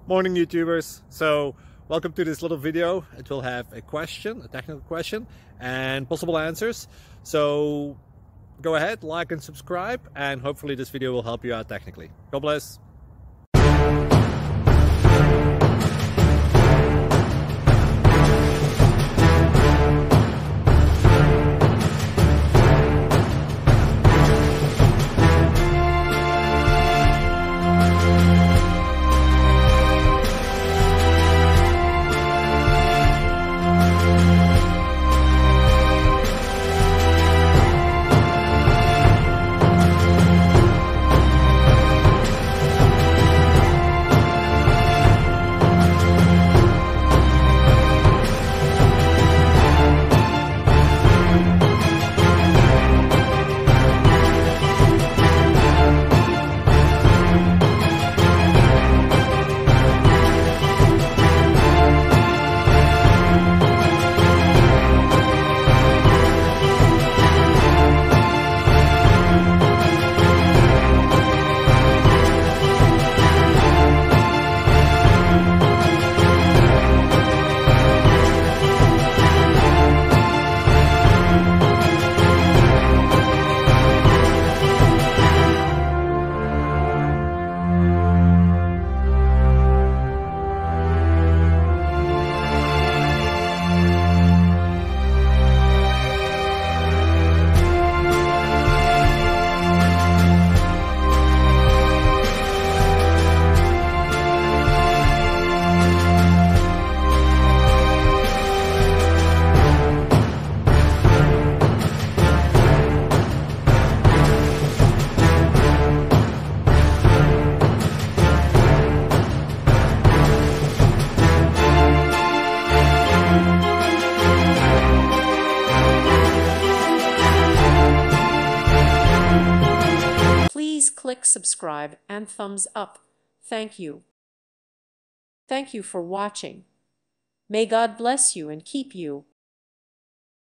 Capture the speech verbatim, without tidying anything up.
Morning YouTubers. So welcome to this little video. It will have a question, a technical question, and possible answers. So go ahead, like and subscribe, and hopefully this video will help you out technically. God bless. Please click subscribe and thumbs up. Thank you. Thank you for watching. May God bless you and keep you.